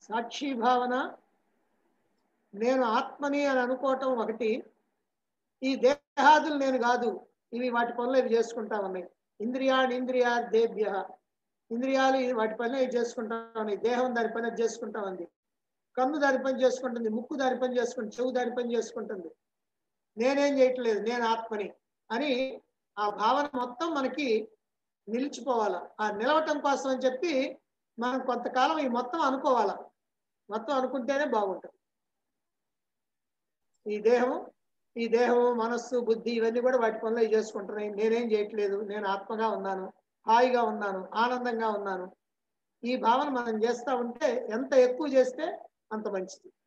సాక్షి భావన, నేను ఆత్మని అని అనుకోవటం ఒకటి. ఈ దేహాదులు నేను కాదు, ఇవి వాటి పనులు ఇవి చేసుకుంటా ఉన్నాయి. ఇంద్రియాదేభ్య, ఇంద్రియాలు వాటి పని ఇవి చేసుకుంటా ఉన్నాయి. దేహం దాని పని అది చేసుకుంటా ఉంది. కన్ను దాని పని చేసుకుంటుంది, ముక్కు దాని పని చేసుకుంటుంది, చెవు దాని పని చేసుకుంటుంది. నేనేం చేయట్లేదు, నేను ఆత్మని అని ఆ భావన మొత్తం మనకి నిలిచిపోవాలా. ఆ నిలవటం కోసం అని చెప్పి మనం కొంతకాలం ఈ మొత్తం అనుకోవాలా. మొత్తం అనుకుంటేనే బాగుంటుంది. ఈ దేహము మనస్సు బుద్ధి ఇవన్నీ కూడా వాటి పనులు ఇవి చేసుకుంటున్నాయి. నేనేం చేయట్లేదు, నేను ఆత్మగా ఉన్నాను, హాయిగా ఉన్నాను, ఆనందంగా ఉన్నాను. ఈ భావన మనం చేస్తూ ఉంటే ఎంత ఎక్కువ చేస్తే అంత మంచిది.